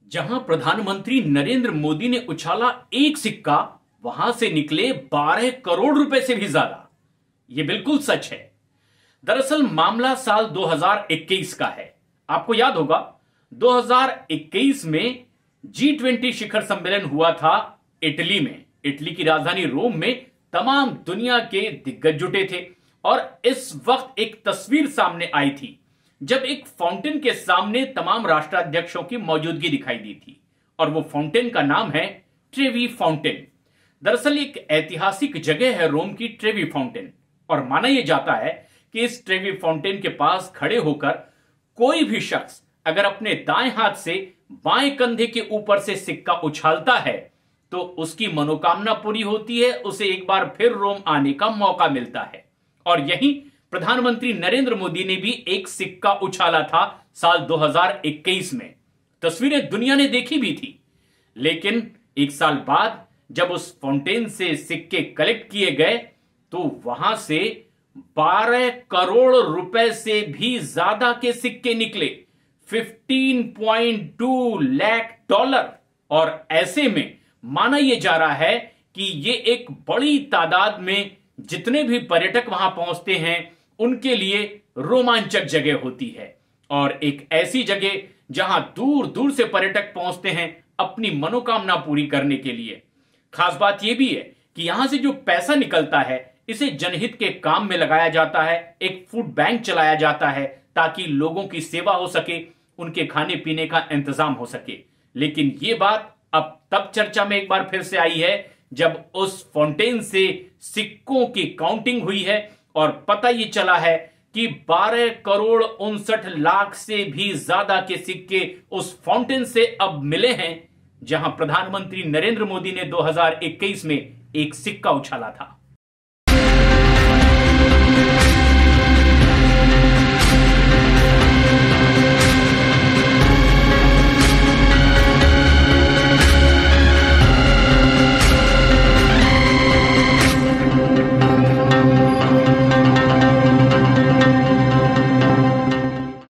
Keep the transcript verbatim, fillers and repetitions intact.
जहां प्रधानमंत्री नरेंद्र मोदी ने उछाला एक सिक्का, वहां से निकले बारह करोड़ रुपए से भी ज्यादा। यह बिल्कुल सच है। दरअसल मामला साल दो हज़ार इक्कीस का है। आपको याद होगा दो हज़ार इक्कीस में जी ट्वेंटी शिखर सम्मेलन हुआ था इटली में। इटली की राजधानी रोम में तमाम दुनिया के दिग्गज जुटे थे और इस वक्त एक तस्वीर सामने आई थी जब एक फाउंटेन के सामने तमाम राष्ट्राध्यक्षों की मौजूदगी दिखाई दी थी और वो फाउंटेन का नाम है ट्रेवी फाउंटेन। दरअसल एक ऐतिहासिक जगह है रोम की ट्रेवी फाउंटेन और माना यह जाता है कि इस ट्रेवी फाउंटेन के पास खड़े होकर कोई भी शख्स अगर अपने दाएं हाथ से बाएं कंधे के ऊपर से सिक्का उछालता है तो उसकी मनोकामना पूरी होती है, उसे एक बार फिर रोम आने का मौका मिलता है। और यही प्रधानमंत्री नरेंद्र मोदी ने भी एक सिक्का उछाला था साल दो हज़ार इक्कीस में। तस्वीरें दुनिया ने देखी भी थी, लेकिन एक साल बाद जब उस फाउंटेन से सिक्के कलेक्ट किए गए तो वहां से बारह करोड़ रुपए से भी ज्यादा के सिक्के निकले, पंद्रह पॉइंट दो लाख डॉलर। और ऐसे में माना यह जा रहा है कि यह एक बड़ी तादाद में जितने भी पर्यटक वहां पहुंचते हैं उनके लिए रोमांचक जगह होती है और एक ऐसी जगह जहां दूर दूर से पर्यटक पहुंचते हैं अपनी मनोकामना पूरी करने के लिए। खास बात यह भी है कि यहां से जो पैसा निकलता है इसे जनहित के काम में लगाया जाता है, एक फूड बैंक चलाया जाता है ताकि लोगों की सेवा हो सके, उनके खाने पीने का इंतजाम हो सके। लेकिन यह बात अब तब चर्चा में एक बार फिर से आई है जब उस फाउंटेन से सिक्कों की काउंटिंग हुई है और पता यह चला है कि बारह करोड़ उनसठ लाख से भी ज्यादा के सिक्के उस फाउंटेन से अब मिले हैं जहां प्रधानमंत्री नरेंद्र मोदी ने दो हज़ार इक्कीस में एक सिक्का उछाला था।